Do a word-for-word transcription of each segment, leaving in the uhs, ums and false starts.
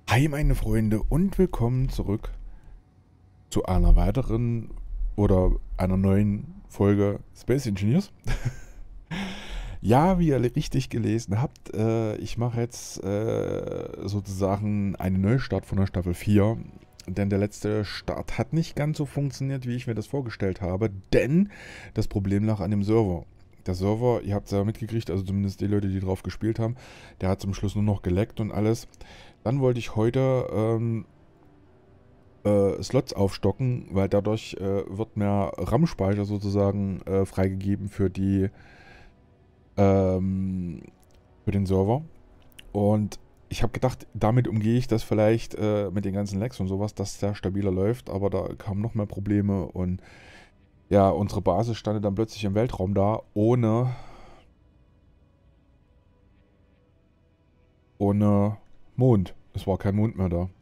Hi meine Freunde und willkommen zurück zu einer weiteren oder einer neuen Folge Space Engineers. Ja, wie ihr richtig gelesen habt, äh, ich mache jetzt äh, sozusagen einen Neustart von der Staffel vier, denn der letzte Start hat nicht ganz so funktioniert, wie ich mir das vorgestellt habe, denn das Problem lag an dem Server. Der Server, ihr habt es ja mitgekriegt, also zumindest die Leute, die drauf gespielt haben, der hat zum Schluss nur noch geleckt und alles. Dann wollte ich heute ähm, äh, Slots aufstocken, weil dadurch äh, wird mehr RAM-Speicher sozusagen äh, freigegeben für die ähm, für den Server. Und ich habe gedacht, damit umgehe ich das vielleicht äh, mit den ganzen Lags und sowas, dass der stabiler läuft, aber da kamen noch mehr Probleme und ja, unsere Basis stand dann plötzlich im Weltraum da, ohne, ohne Mond. Es war kein Mond mehr da.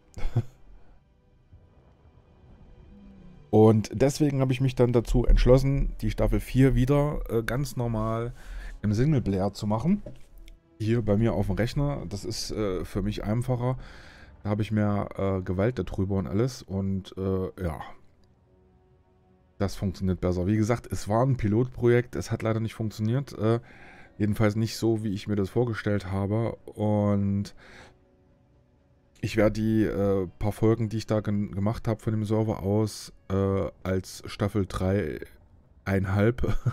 Und deswegen habe ich mich dann dazu entschlossen, die Staffel vier wieder äh, ganz normal im Singleplayer zu machen. Hier bei mir auf dem Rechner. Das ist äh, für mich einfacher. Da habe ich mehr äh, Gewalt darüber und alles. Und äh, ja, das funktioniert besser. Wie gesagt, es war ein Pilotprojekt. Es hat leider nicht funktioniert. Äh, jedenfalls nicht so, wie ich mir das vorgestellt habe. Und ich werde die äh, paar Folgen, die ich da gen- gemacht habe von dem Server aus, äh, als Staffel drei Einhalb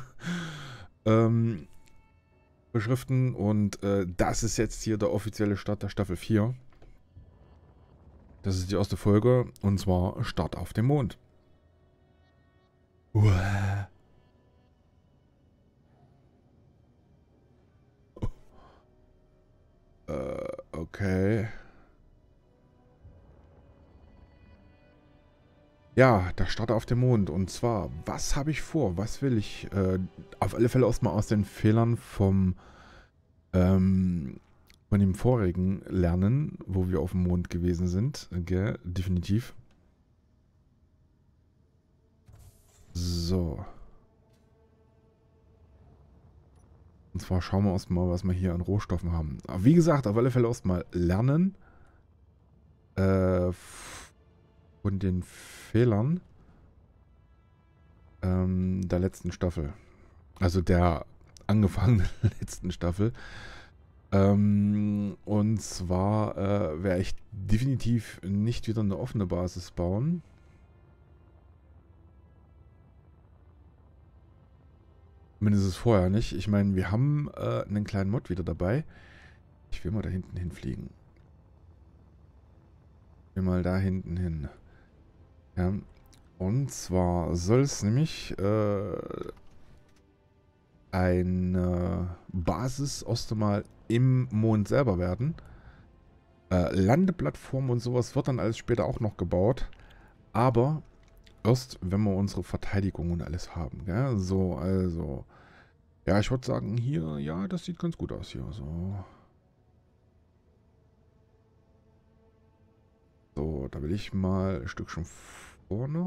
ähm, beschriften. Und äh, das ist jetzt hier der offizielle Start der Staffel vier. Das ist die erste Folge und zwar Start auf dem Mond. Uah. Äh, okay. Ja, der Start auf dem Mond. Und zwar, was habe ich vor? Was will ich? Äh, auf alle Fälle erstmal aus den Fehlern vom ähm, von dem vorigen lernen, wo wir auf dem Mond gewesen sind. Gell? Definitiv. So. Und zwar schauen wir erstmal, was wir hier an Rohstoffen haben. Aber wie gesagt, auf alle Fälle erstmal lernen. Äh, von den Fehlern ähm, der letzten Staffel. Also der angefangenen letzten Staffel. Ähm, und zwar äh, werde ich definitiv nicht wieder eine offene Basis bauen. Mindestens vorher nicht. Ich meine, wir haben äh, einen kleinen Mod wieder dabei. Ich will mal da hinten hinfliegen. Ich will mal da hinten hin. Ja. Und zwar soll es nämlich äh, eine Basis erst einmal im Mond selber werden. Äh, Landeplattform und sowas wird dann alles später auch noch gebaut. Aber erst, wenn wir unsere Verteidigung und alles haben. Gell? So, also. Ja, ich würde sagen, hier, ja, das sieht ganz gut aus hier. So, so da will ich mal ein Stückchen vor noch.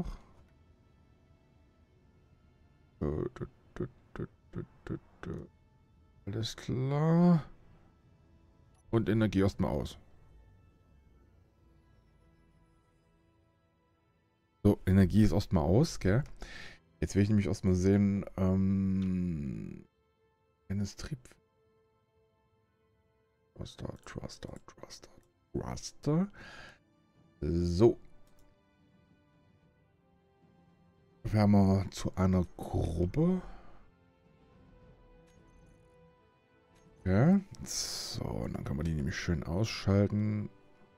Äh, dü- dü- dü- dü- dü- dü. Alles klar. Und Energie erstmal aus. So, Energie ist erstmal aus, gell? Jetzt will ich nämlich erstmal sehen, ähm, Trieb. Truster, Truster, Truster, Truster. So, werden wir zu einer Gruppe. Ja, so, und dann kann man die nämlich schön ausschalten.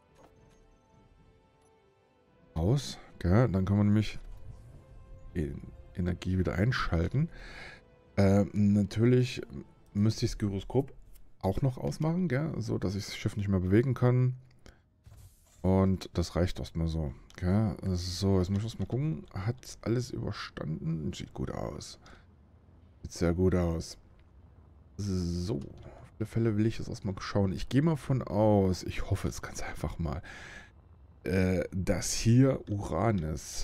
Aus, gell? Dann kann man nämlich Energie wieder einschalten. Äh, natürlich müsste ich das Gyroskop auch noch ausmachen, gell? So, dass ich das Schiff nicht mehr bewegen kann. Und das reicht erstmal so. Gell? So, jetzt muss ich erstmal gucken. Hat alles überstanden? Sieht gut aus. Sieht sehr gut aus. So, auf alle Fälle will ich jetzt erstmal schauen. Ich gehe mal von aus, ich hoffe es ganz einfach mal, äh, dass hier Uran ist.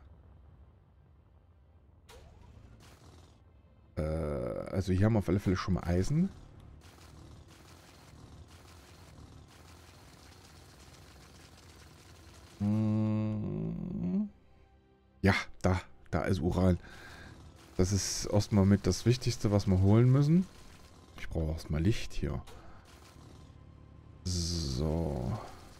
Äh, also hier haben wir auf alle Fälle schon mal Eisen. Ja, da. Da ist Uran. Das ist erstmal mit das Wichtigste, was wir holen müssen. Ich brauche erstmal Licht hier. So.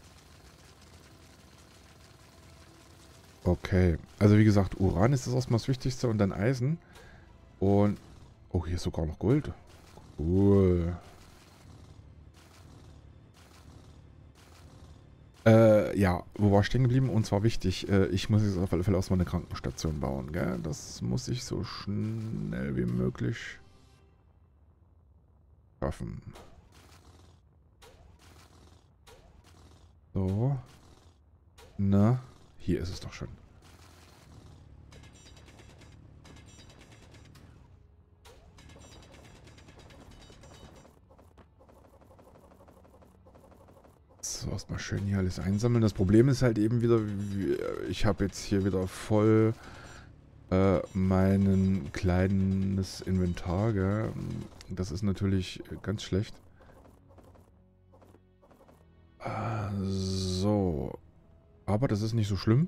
Okay. Also wie gesagt, Uran ist das erstmal das Wichtigste und dann Eisen. Und... Oh, hier ist sogar noch Gold. Cool. Äh, ja, wo war ich stehen geblieben? Und zwar wichtig, äh, ich muss jetzt auf alle Fälle erstmal eine Krankenstation bauen, gell? Das muss ich so schnell wie möglich schaffen. So. Na, hier ist es doch schon. So, erstmal schön hier alles einsammeln. Das Problem ist halt eben wieder, ich habe jetzt hier wieder voll äh, mein kleines Inventar, gell? Das ist natürlich ganz schlecht. Äh, so. Aber das ist nicht so schlimm.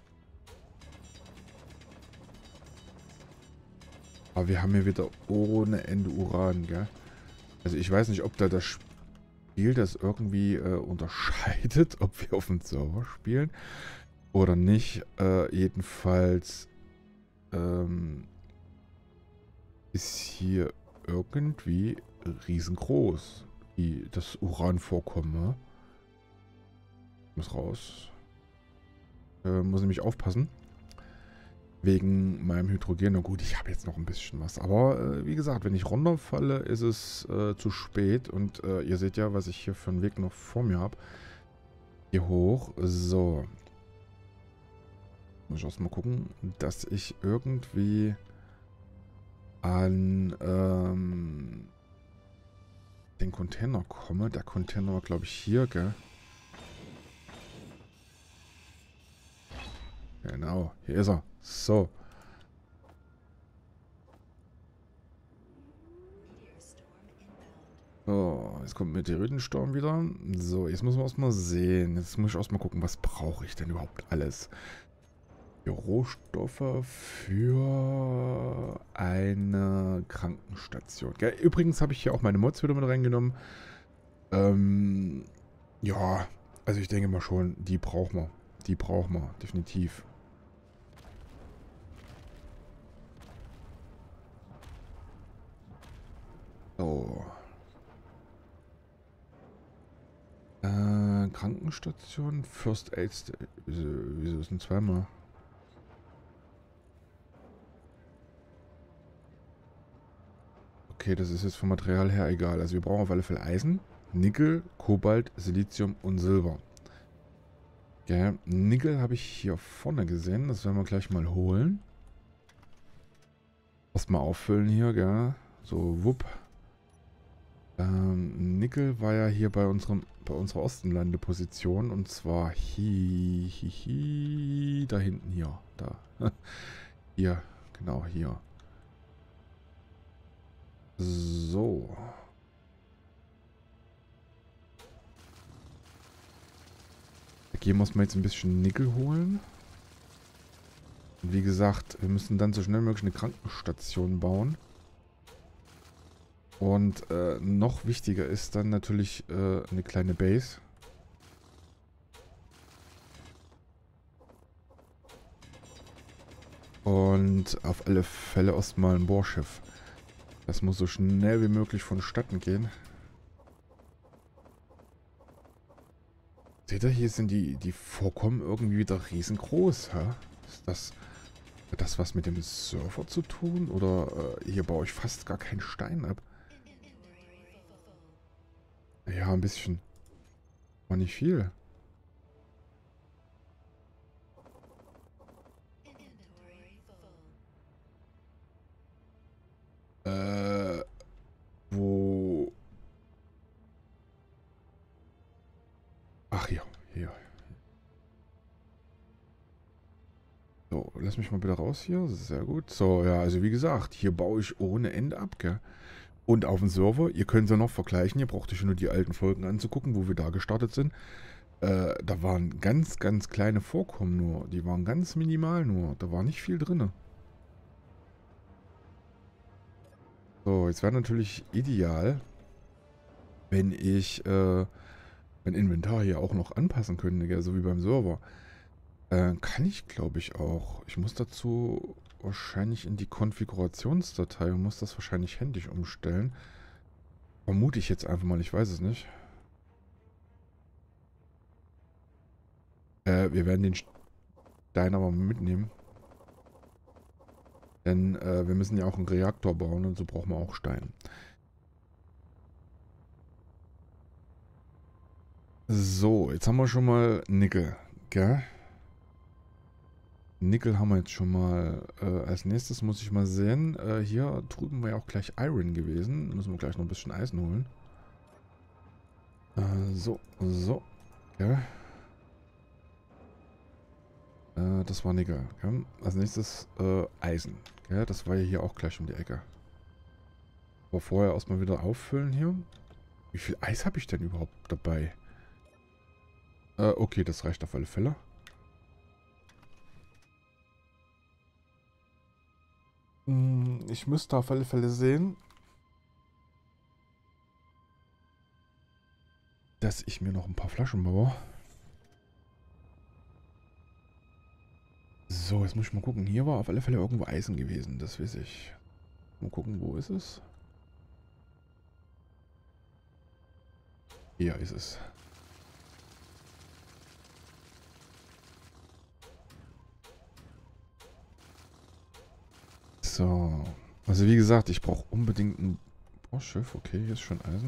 Aber wir haben hier wieder ohne Ende Uran, gell? Also ich weiß nicht, ob da das Spiel das irgendwie äh, unterscheidet, ob wir auf dem Server spielen oder nicht. Äh, jedenfalls ähm, ist hier irgendwie riesengroß, wie das Uranvorkommen. Ne? Muss raus. Äh, muss nämlich aufpassen. Wegen meinem Hydrogen. Na gut, ich habe jetzt noch ein bisschen was. Aber äh, wie gesagt, wenn ich runterfalle, ist es äh, zu spät. Und äh, ihr seht ja, was ich hier für einen Weg noch vor mir habe. Hier hoch. So. Muss ich erst mal gucken, dass ich irgendwie an ähm, den Container komme. Der Container war, glaube ich, hier, gell? Genau, hier ist er. So. So, jetzt kommt Meteoritensturm wieder. So, jetzt müssen wir erstmal sehen. Jetzt muss ich erstmal gucken, was brauche ich denn überhaupt alles? Die Rohstoffe für eine Krankenstation. Gell? Übrigens habe ich hier auch meine Mods wieder mit reingenommen. Ähm, ja, also ich denke mal schon, die brauchen wir. Die brauchen wir, definitiv. So. Äh, Krankenstation, First Aid Station. Wieso, wieso ist denn zweimal? Okay, das ist jetzt vom Material her egal. Also wir brauchen auf alle Fälle Eisen, Nickel, Kobalt, Silizium und Silber. Ja, Nickel habe ich hier vorne gesehen. Das werden wir gleich mal holen. Erstmal auffüllen hier, gell? So, wupp. Ähm, Nickel war ja hier bei unserem bei unserer Ostenlandeposition und zwar hi, hi, hi, da hinten hier, da. Hier, genau hier. So. Da gehen wir uns mal jetzt ein bisschen Nickel holen. Und wie gesagt, wir müssen dann so schnell wie möglich eine Krankenstation bauen. Und äh, noch wichtiger ist dann natürlich äh, eine kleine Base. Und auf alle Fälle erstmal ein Bohrschiff. Das muss so schnell wie möglich vonstatten gehen. Seht ihr, hier sind die, die Vorkommen irgendwie wieder riesengroß. Hä? Ist das, hat das was mit dem Surfer zu tun? Oder äh, hier baue ich fast gar keinen Stein ab? Ja, ein bisschen. War nicht viel. Äh, wo... Ach, hier, hier. So, lass mich mal bitte raus hier. Sehr gut. So, ja, also wie gesagt, hier baue ich ohne Ende ab, gell? Und auf dem Server, ihr könnt es ja noch vergleichen, ihr braucht euch nur die alten Folgen anzugucken, wo wir da gestartet sind. Äh, da waren ganz, ganz kleine Vorkommen nur. Die waren ganz minimal nur. Da war nicht viel drin. So, jetzt wäre natürlich ideal, wenn ich äh, mein Inventar hier auch noch anpassen könnte, gell, so wie beim Server. Äh, kann ich, glaube ich, auch. Ich muss dazu wahrscheinlich in die Konfigurationsdatei und muss das wahrscheinlich händisch umstellen. Vermute ich jetzt einfach mal, ich weiß es nicht. Äh, wir werden den Stein aber mitnehmen. Denn äh, wir müssen ja auch einen Reaktor bauen und so brauchen wir auch Stein. So, jetzt haben wir schon mal Nickel, gell? Nickel haben wir jetzt schon mal. Äh, als nächstes muss ich mal sehen. Äh, hier drüben war ja auch gleich Iron gewesen. Müssen wir gleich noch ein bisschen Eisen holen. Äh, so, so. Gell? Äh, das war Nickel. Gell? Als nächstes äh, Eisen. Gell? Das war ja hier auch gleich um die Ecke. Aber vorher erstmal wieder auffüllen hier. Wie viel Eis habe ich denn überhaupt dabei? Äh, okay, das reicht auf alle Fälle. Hm, ich müsste auf alle Fälle sehen, dass ich mir noch ein paar Flaschen baue. So, jetzt muss ich mal gucken. Hier war auf alle Fälle irgendwo Eisen gewesen, das weiß ich. Mal gucken, wo ist es? Hier ist es. So. Also wie gesagt, ich brauche unbedingt ein Bohrschiff. Okay, hier ist schon Eisen.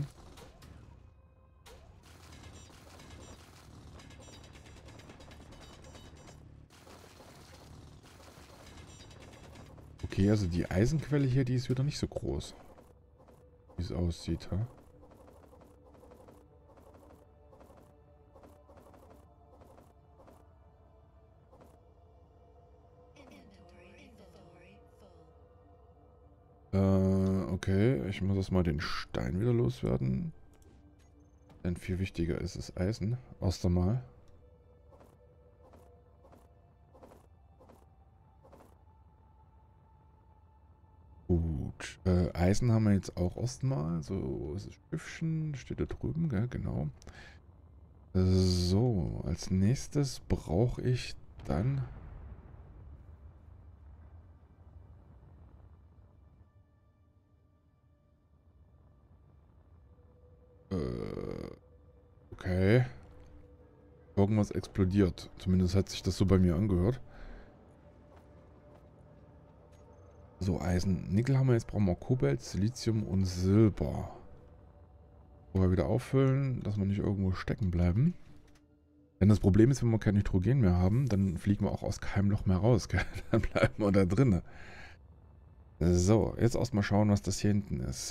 Okay, also die Eisenquelle hier, die ist wieder nicht so groß. Wie es aussieht, ha? Äh, okay. Ich muss erstmal den Stein wieder loswerden. Denn viel wichtiger ist das Eisen. Erst einmal. Gut. Äh, Eisen haben wir jetzt auch erstmal. So, das Schiffchen steht da drüben, gell? Genau. So, als nächstes brauche ich dann... Äh, okay. Irgendwas explodiert. Zumindest hat sich das so bei mir angehört. So, Eisen. Nickel haben wir jetzt. Brauchen wir Kobalt, Silizium und Silber. Vorher wieder auffüllen, dass wir nicht irgendwo stecken bleiben. Denn das Problem ist, wenn wir kein Nitrogen mehr haben, dann fliegen wir auch aus keinem Loch mehr raus. Gell? Dann bleiben wir da drinnen. So, jetzt erstmal schauen, was das hier hinten ist.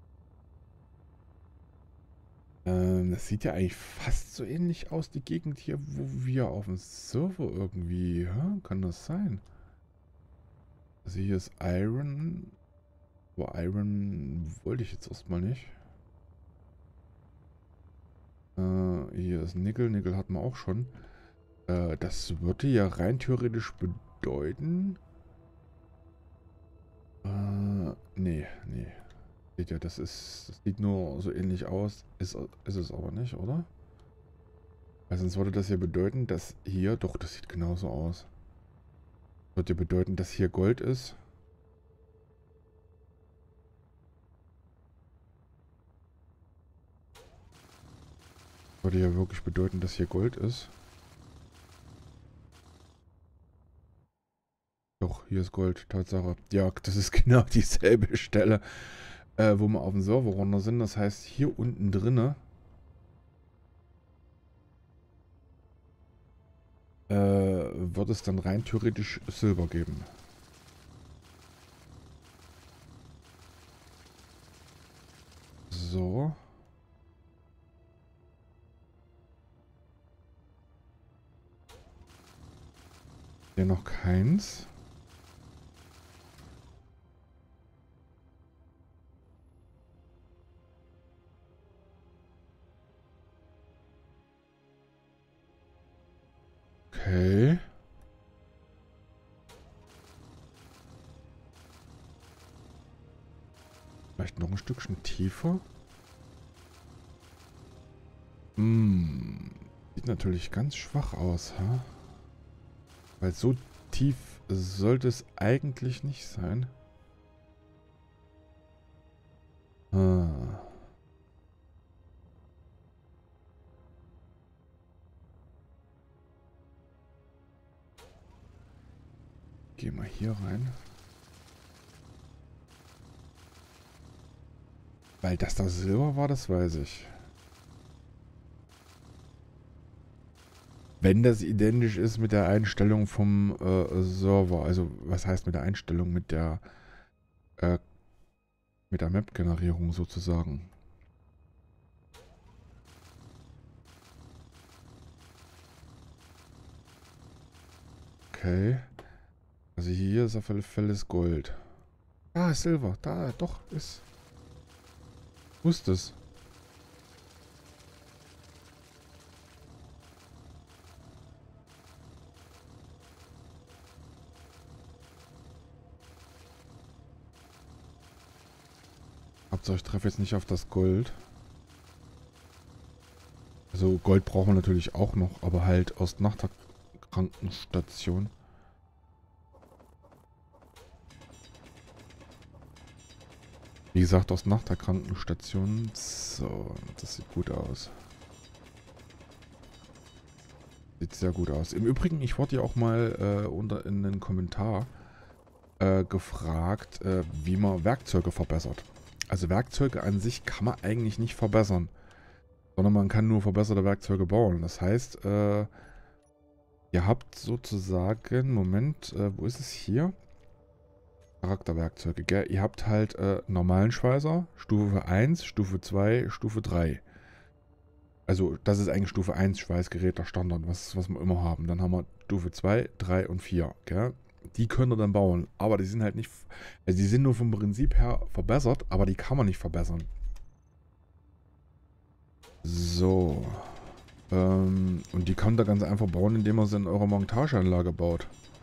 Ähm, das sieht ja eigentlich fast so ähnlich aus, die Gegend hier, wo wir auf dem Server irgendwie... Ja, kann das sein? Also hier ist Iron. Aber Iron wollte ich jetzt erstmal nicht. Äh, hier ist Nickel. Nickel hatten wir auch schon. Äh, das würde ja rein theoretisch bedeuten... Äh, nee, nee. Seht ihr, das ist... Das sieht nur so ähnlich aus. Ist, ist es aber nicht, oder? Weil sonst würde das ja bedeuten, dass hier... Doch, das sieht genauso aus. Würde ja bedeuten, dass hier Gold ist. Würde ja wirklich bedeuten, dass hier Gold ist. Doch, hier ist Gold, Tatsache. Ja, das ist genau dieselbe Stelle, äh, wo wir auf dem Server runter sind. Das heißt, hier unten drinne äh, wird es dann rein theoretisch Silber geben. So. Hier noch keins. Okay. Vielleicht noch ein Stückchen tiefer. Hm. Sieht natürlich ganz schwach aus, ha? Weil so tief sollte es eigentlich nicht sein. Ah. Geh mal hier rein. Weil das da Silber war, das weiß ich. Wenn das identisch ist mit der Einstellung vom äh, Server. Also, was heißt mit der Einstellung? Mit der äh, mit der Map-Generierung sozusagen. Okay. Also hier ist auf alle Fälle das Gold. Ah, Silber. Da, doch, ist. Wusste es. Hauptsache ich treffe jetzt nicht auf das Gold. Also Gold brauchen wir natürlich auch noch, aber halt aus nach der Krankenstation. Wie gesagt, aus nach der Krankenstation. So, das sieht gut aus. Sieht sehr gut aus. Im Übrigen, ich wurde ja auch mal äh, unter in den Kommentar äh, gefragt, äh, wie man Werkzeuge verbessert. Also Werkzeuge an sich kann man eigentlich nicht verbessern. Sondern man kann nur verbesserte Werkzeuge bauen. Das heißt, äh, ihr habt sozusagen, Moment, äh, wo ist es hier? Charakterwerkzeuge, gell? Ihr habt halt äh, normalen Schweißer, Stufe eins, Stufe zwei, Stufe drei. Also das ist eigentlich Stufe eins Schweißgerät, der Standard, was, was wir immer haben. Dann haben wir Stufe zwei, drei und vier, gell? Die könnt ihr dann bauen, aber die sind halt nicht, also die sind nur vom Prinzip her verbessert, aber die kann man nicht verbessern. So. Ähm, und die könnt ihr ganz einfach bauen, indem ihr sie in eurer Montageanlage baut.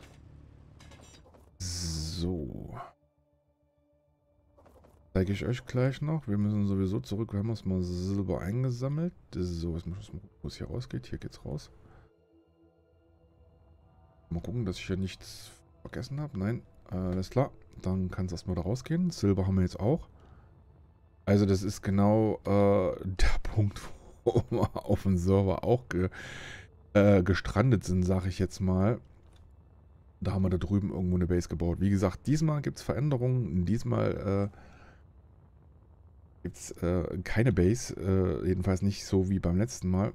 So. Zeige ich euch gleich noch. Wir müssen sowieso zurück. Wir haben uns mal Silber eingesammelt. So, jetzt muss ich mal gucken, wo es hier rausgeht. Hier geht's raus. Mal gucken, dass ich hier nichts vergessen habe. Nein, äh, alles klar. Dann kann es erstmal da rausgehen. Silber haben wir jetzt auch. Also das ist genau äh, der Punkt, wo wir auf dem Server auch ge, äh, gestrandet sind, sage ich jetzt mal. Da haben wir da drüben irgendwo eine Base gebaut. Wie gesagt, diesmal gibt es Veränderungen. Diesmal äh, gibt es äh, keine Base. Äh, jedenfalls nicht so wie beim letzten Mal.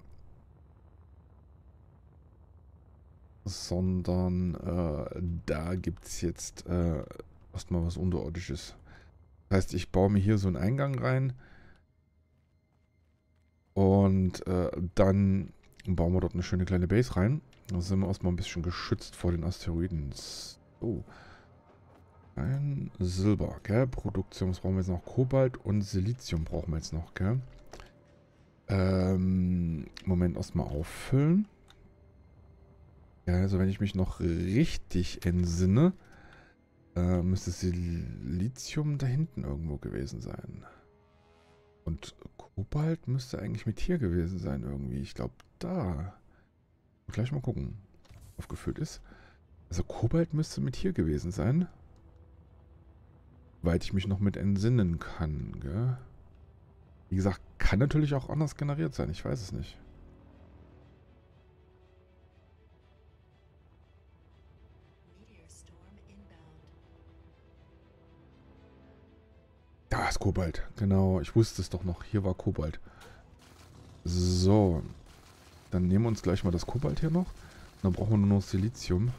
Sondern äh, da gibt es jetzt äh, erstmal was Unterirdisches. Das heißt, ich baue mir hier so einen Eingang rein. Und äh, dann bauen wir dort eine schöne kleine Base rein. Da sind wir erstmal ein bisschen geschützt vor den Asteroiden. So. Ein Silber, gell? Produktion, was brauchen wir jetzt noch? Kobalt und Silizium brauchen wir jetzt noch, gell? Ähm, Moment, erstmal auffüllen. Ja, also wenn ich mich noch richtig entsinne, äh, müsste Silizium da hinten irgendwo gewesen sein. Und Kobalt müsste eigentlich mit hier gewesen sein irgendwie. Ich glaube, da. Gleich mal gucken, aufgefüllt ist. Also Kobalt müsste mit hier gewesen sein. Soweit ich mich noch mit entsinnen kann, gell? Wie gesagt, kann natürlich auch anders generiert sein. Ich weiß es nicht. Da ist Kobalt. Genau, ich wusste es doch noch. Hier war Kobalt. So. Dann nehmen wir uns gleich mal das Kobalt hier noch. Dann brauchen wir nur noch Silizium.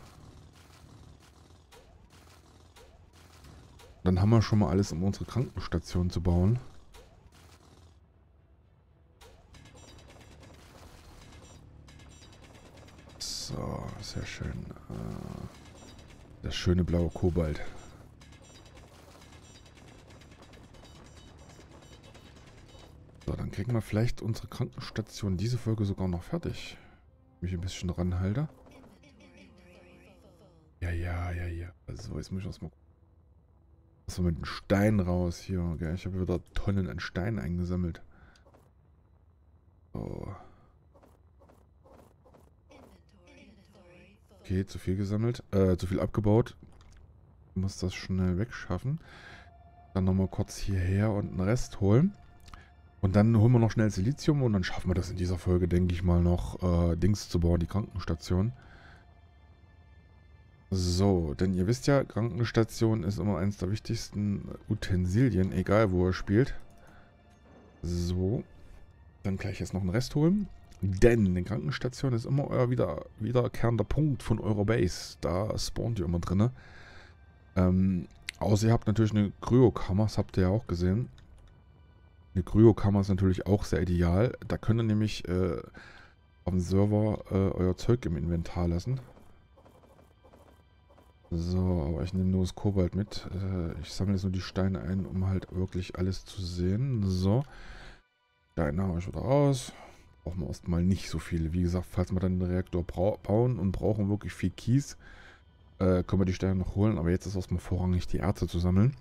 Dann haben wir schon mal alles, um unsere Krankenstation zu bauen. So, sehr schön. Das schöne blaue Kobalt. So, dann kriegen wir vielleicht unsere Krankenstation diese Folge sogar noch fertig. Mich ein bisschen ranhalte. Ja, ja, ja. Also, jetzt muss ich erstmal so mit dem Stein raus hier. Gell? Ich habe wieder Tonnen an Stein eingesammelt. So. Okay, zu viel gesammelt. Äh, zu viel abgebaut. Ich muss das schnell wegschaffen. Dann nochmal kurz hierher und einen Rest holen. Und dann holen wir noch schnell Silizium und dann schaffen wir das in dieser Folge, denke ich mal, noch äh, Dings zu bauen, die Krankenstation. So, denn ihr wisst ja, Krankenstation ist immer eines der wichtigsten Utensilien, egal wo er spielt. So, dann gleich jetzt noch einen Rest holen. Denn eine Krankenstation ist immer euer wieder, wiederkehrender Punkt von eurer Base. Da spawnt ihr immer drin. Ähm, außer ihr habt natürlich eine Kryokammer, das habt ihr ja auch gesehen. Eine Kryokammer ist natürlich auch sehr ideal. Da könnt ihr nämlich äh, auf dem Server äh, euer Zeug im Inventar lassen. So, aber ich nehme nur das Kobalt mit. Äh, ich sammle jetzt nur die Steine ein, um halt wirklich alles zu sehen. So. Steine habe ich wieder raus. Brauchen wir erstmal nicht so viele. Wie gesagt, falls wir dann den Reaktor bauen und brauchen wirklich viel Kies, äh, können wir die Steine noch holen. Aber jetzt ist erstmal vorrangig die Erze zu sammeln.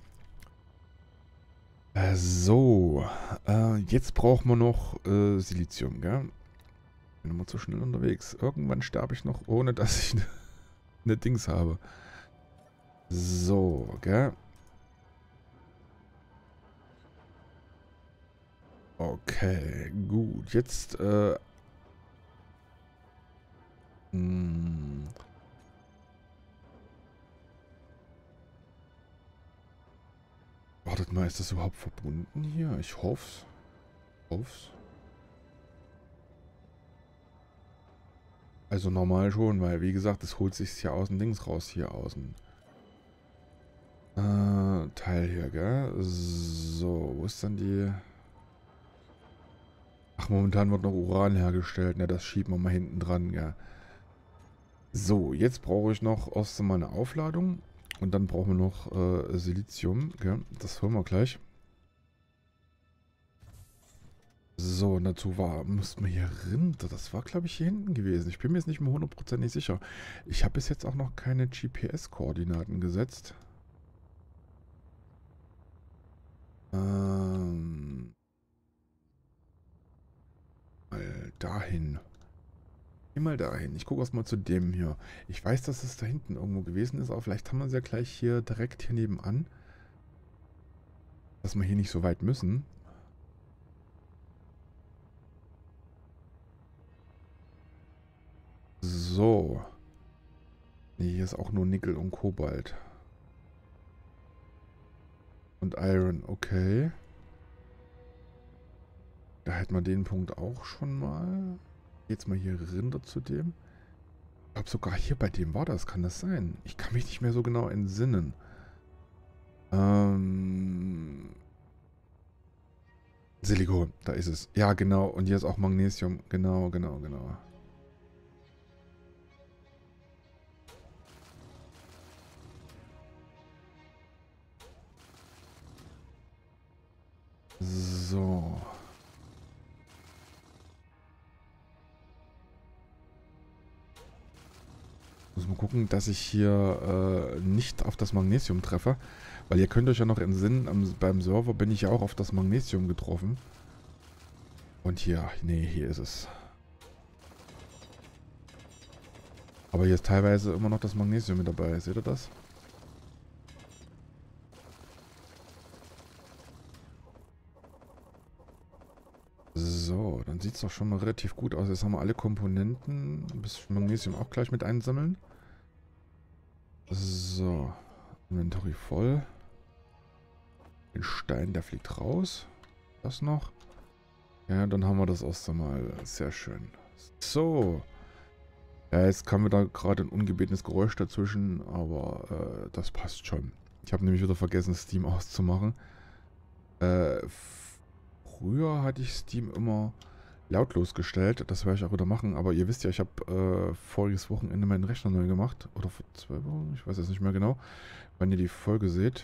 Äh, so. Äh, jetzt brauchen wir noch äh, Silizium, gell? Ich bin immer zu schnell unterwegs. Irgendwann sterbe ich noch, ohne dass ich eine ne Dings habe. So, gell? Okay, gut. Jetzt, äh... Mh, wartet mal, ist das überhaupt verbunden hier? Ich hoff's. Hoff's. Also normal schon, weil wie gesagt, das holt sich ja aus dem Dings raus, hier außen. Äh, Teil hier, gell? So, wo ist dann die... Ach, momentan wird noch Uran hergestellt, ne? Das schieben wir mal hinten dran, gell? So, jetzt brauche ich noch erst einmal eine Aufladung. Und dann brauchen wir noch äh, Silizium, gell? Das holen wir gleich. So, und dazu war, müssten wir hier Rinder. Das war, glaube ich, hier hinten gewesen. Ich bin mir jetzt nicht mehr hundertprozentig sicher. Ich habe bis jetzt auch noch keine G P S-Koordinaten gesetzt. Ähm. Mal dahin. Geh mal dahin. Ich gucke erst mal zu dem hier. Ich weiß, dass es da hinten irgendwo gewesen ist, aber vielleicht haben wir es ja gleich hier direkt hier nebenan. Dass wir hier nicht so weit müssen. So. Nee, hier ist auch nur Nickel und Kobalt. Und Iron, okay. Da hätten wir den Punkt auch schon mal. Jetzt mal hier Rinder zu dem. Ich glaube sogar hier bei dem war das, kann das sein? Ich kann mich nicht mehr so genau entsinnen. Ähm... Silikon, da ist es. Ja, genau. Und hier ist auch Magnesium. Genau, genau, genau. So. Muss mal gucken, dass ich hier äh, nicht auf das Magnesium treffe. Weil ihr könnt euch ja noch entsinnen, am, beim Server bin ich ja auch auf das Magnesium getroffen. Und hier, nee, hier ist es. Aber hier ist teilweise immer noch das Magnesium mit dabei. Seht ihr das? So, dann sieht es doch schon mal relativ gut aus. Jetzt haben wir alle Komponenten. Ein bisschen Magnesium auch gleich mit einsammeln. So, Inventory voll. Den Stein, der fliegt raus. Das noch. Ja, dann haben wir das erste Mal. Sehr schön. So. Ja, jetzt kam wieder gerade ein ungebetenes Geräusch dazwischen, aber äh, das passt schon. Ich habe nämlich wieder vergessen, Steam auszumachen. Äh, früher hatte ich Steam immer lautlos gestellt. Das werde ich auch wieder machen. Aber ihr wisst ja, ich habe äh, voriges Wochenende meinen Rechner neu gemacht. Oder vor zwei Wochen, ich weiß jetzt nicht mehr genau, wann ihr die Folge seht.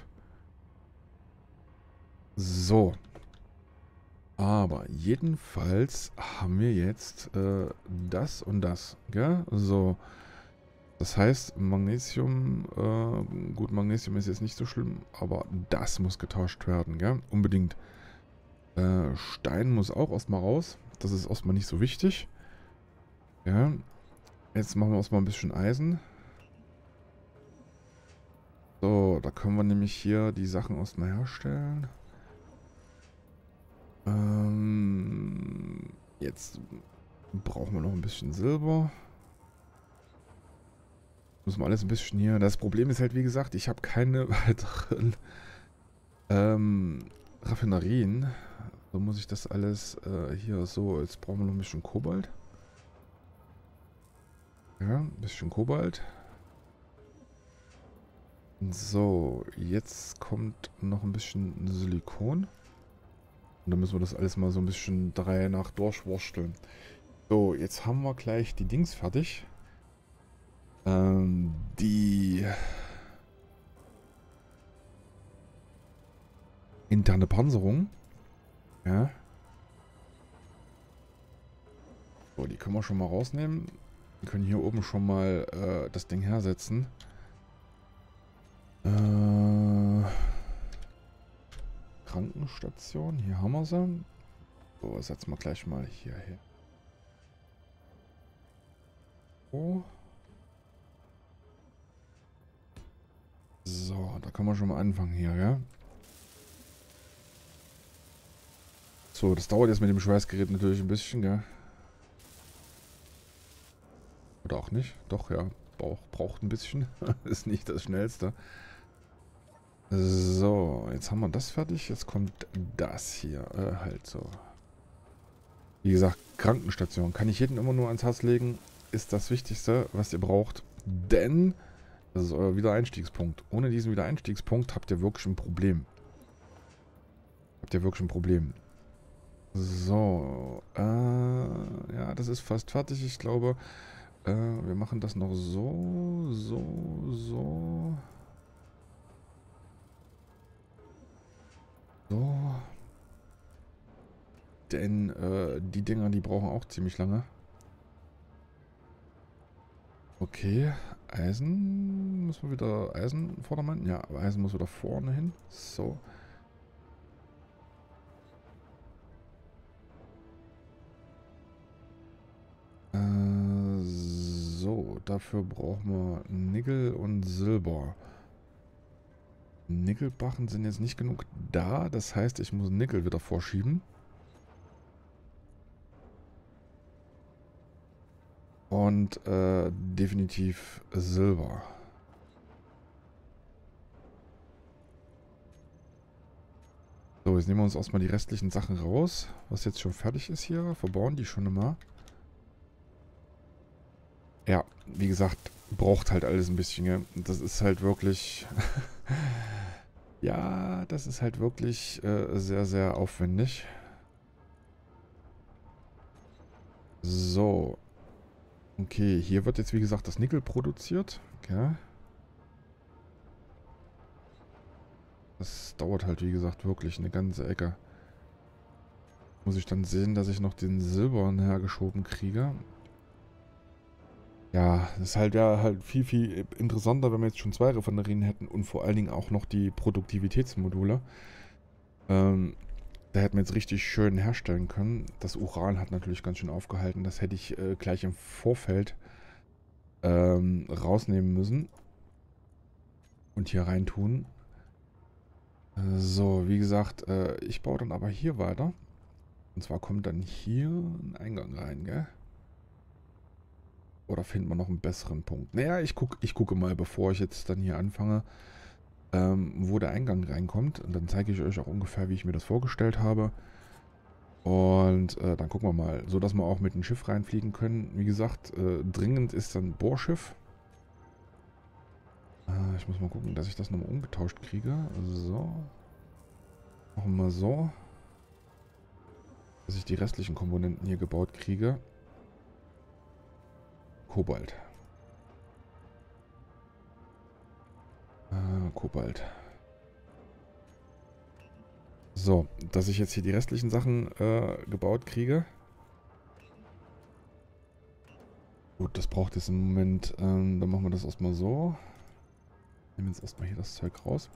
So. Aber jedenfalls haben wir jetzt äh, das und das, gell? So. Das heißt, Magnesium, äh, gut, Magnesium ist jetzt nicht so schlimm, aber das muss getauscht werden, gell? Unbedingt. Äh, Stein muss auch erstmal raus. Das ist erstmal nicht so wichtig. Ja. Jetzt machen wir erstmal ein bisschen Eisen. So, da können wir nämlich hier die Sachen erstmal herstellen. Ähm, jetzt brauchen wir noch ein bisschen Silber. Müssen wir alles ein bisschen hier. Das Problem ist halt, wie gesagt, ich habe keine weiteren ähm, Raffinerien. So muss ich das alles äh, hier so. Jetzt brauchen wir noch ein bisschen Kobalt. Ja, ein bisschen Kobalt. So, jetzt kommt noch ein bisschen Silikon. Und dann müssen wir das alles mal so ein bisschen der Reihe nach durchwursteln. So, jetzt haben wir gleich die Dings fertig. Ähm, die interne Panzerung. Ja. So, die können wir schon mal rausnehmen. Wir können hier oben schon mal äh, das Ding hersetzen. Äh, Krankenstation, hier haben wir sie. So, setzen wir gleich mal hier hin. Oh. So, da können wir schon mal anfangen hier, ja. So, das dauert jetzt mit dem Schweißgerät natürlich ein bisschen, gell. Oder auch nicht. Doch, ja. Braucht, braucht ein bisschen. Ist nicht das Schnellste. So, jetzt haben wir das fertig. Jetzt kommt das hier. Äh, halt so. Wie gesagt, Krankenstation. Kann ich jedem immer nur ans Herz legen. Ist das Wichtigste, was ihr braucht. Denn das ist euer Wiedereinstiegspunkt. Ohne diesen Wiedereinstiegspunkt habt ihr wirklich ein Problem. Habt ihr wirklich ein Problem. So. Äh, ja, das ist fast fertig. Ich glaube, äh, wir machen das noch so, so, so. So. Denn äh, die Dinger, die brauchen auch ziemlich lange. Okay. Eisen. Muss man wieder Eisen Vordermann? Ja, aber Eisen muss wieder vorne hin. So. Äh, so. Dafür brauchen wir Nickel und Silber. Nickelbarren sind jetzt nicht genug da. Das heißt, ich muss Nickel wieder vorschieben. Und äh, definitiv Silber. So, jetzt nehmen wir uns erstmal die restlichen Sachen raus. Was jetzt schon fertig ist hier. Verbauen die schon immer. Ja, wie gesagt, braucht halt alles ein bisschen. Gell? Das ist halt wirklich... ja, das ist halt wirklich äh, sehr, sehr aufwendig. So. Okay, hier wird jetzt wie gesagt das Nickel produziert. Okay. Das dauert halt wie gesagt wirklich eine ganze Ecke. Muss ich dann sehen, dass ich noch den Silbern hergeschoben kriege. Ja, das ist halt ja halt viel, viel interessanter, wenn wir jetzt schon zwei Raffinerien hätten und vor allen Dingen auch noch die Produktivitätsmodule. Ähm, da hätten wir jetzt richtig schön herstellen können. Das Uran hat natürlich ganz schön aufgehalten. Das hätte ich äh, gleich im Vorfeld ähm, rausnehmen müssen. Und hier rein tun. Äh, so, wie gesagt, äh, ich baue dann aber hier weiter. Und zwar kommt dann hier ein Eingang rein, gell? Oder finden wir noch einen besseren Punkt? Naja, ich, guck, ich gucke mal, bevor ich jetzt dann hier anfange, ähm, wo der Eingang reinkommt. Und dann zeige ich euch auch ungefähr, wie ich mir das vorgestellt habe. Und äh, dann gucken wir mal, so dass wir auch mit dem Schiff reinfliegen können. Wie gesagt, äh, dringend ist dann Bohrschiff. Äh, ich muss mal gucken, dass ich das nochmal umgetauscht kriege. So. Machen wir so. Dass ich die restlichen Komponenten hier gebaut kriege. Kobalt. Äh, Kobalt. So, dass ich jetzt hier die restlichen Sachen äh, gebaut kriege. Gut, das braucht jetzt im Moment, ähm, dann machen wir das erstmal so. Nehmen jetzt erstmal hier das Zeug raus.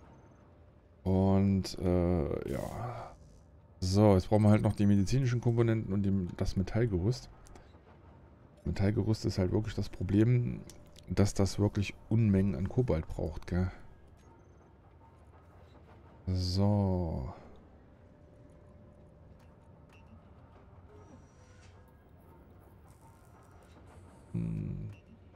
Und, äh, ja. So, jetzt brauchen wir halt noch die medizinischen Komponenten und die, das Metallgerüst. Metallgerüst ist halt wirklich das Problem, dass das wirklich Unmengen an Kobalt braucht, gell? So. Hm.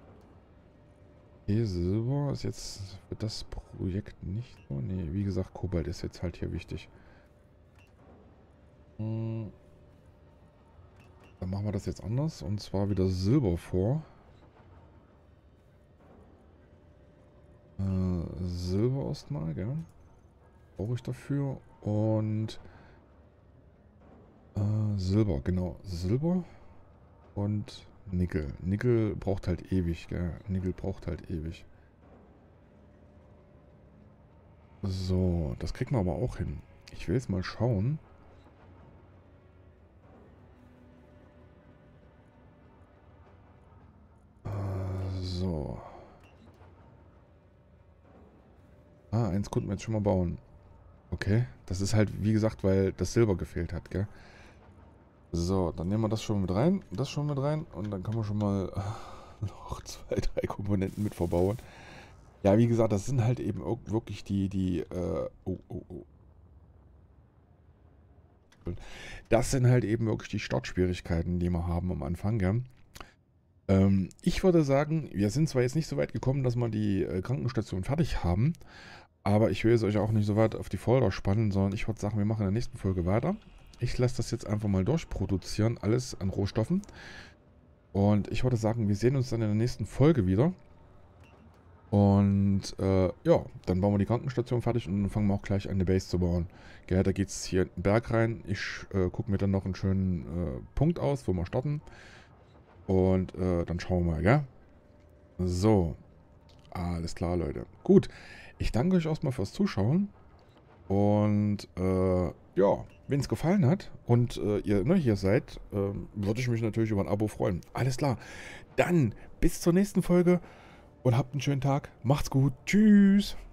Okay, Silber ist jetzt für das Projekt nicht so. Nee, wie gesagt, Kobalt ist jetzt halt hier wichtig. Hm. Dann machen wir das jetzt anders. Und zwar wieder Silber vor. Äh, Silber erstmal, gell? Brauche ich dafür. Und äh, Silber, genau. Silber und Nickel. Nickel braucht halt ewig, gell? Nickel braucht halt ewig. So, das kriegen wir aber auch hin. Ich will jetzt mal schauen. Äh, so. Ah, eins konnten wir jetzt schon mal bauen. Okay, das ist halt, wie gesagt, weil das Silber gefehlt hat, gell? So, dann nehmen wir das schon mit rein, das schon mit rein und dann kann man schon mal noch zwei, drei Komponenten mit verbauen. Ja, wie gesagt, das sind halt eben auch wirklich die, die, äh, oh, oh, oh. Das sind halt eben wirklich die Startschwierigkeiten, die wir haben am Anfang, gell? Ähm, ich würde sagen, wir sind zwar jetzt nicht so weit gekommen, dass wir die äh, Krankenstation fertig haben, aber ich will es euch auch nicht so weit auf die Folter spannen, sondern ich würde sagen, wir machen in der nächsten Folge weiter. Ich lasse das jetzt einfach mal durchproduzieren, alles an Rohstoffen. Und ich würde sagen, wir sehen uns dann in der nächsten Folge wieder. Und äh, ja, dann bauen wir die Krankenstation fertig und dann fangen wir auch gleich an, eine Base zu bauen. Gell, da geht es hier in den Berg rein. Ich äh, gucke mir dann noch einen schönen äh, Punkt aus, wo wir starten. Und äh, dann schauen wir mal, gell? So, alles klar, Leute. Gut, ich danke euch erstmal fürs Zuschauen. Und äh, ja, wenn es gefallen hat und äh, ihr neu hier seid, äh, würde ich mich natürlich über ein Abo freuen. Alles klar. Dann bis zur nächsten Folge und habt einen schönen Tag. Macht's gut. Tschüss.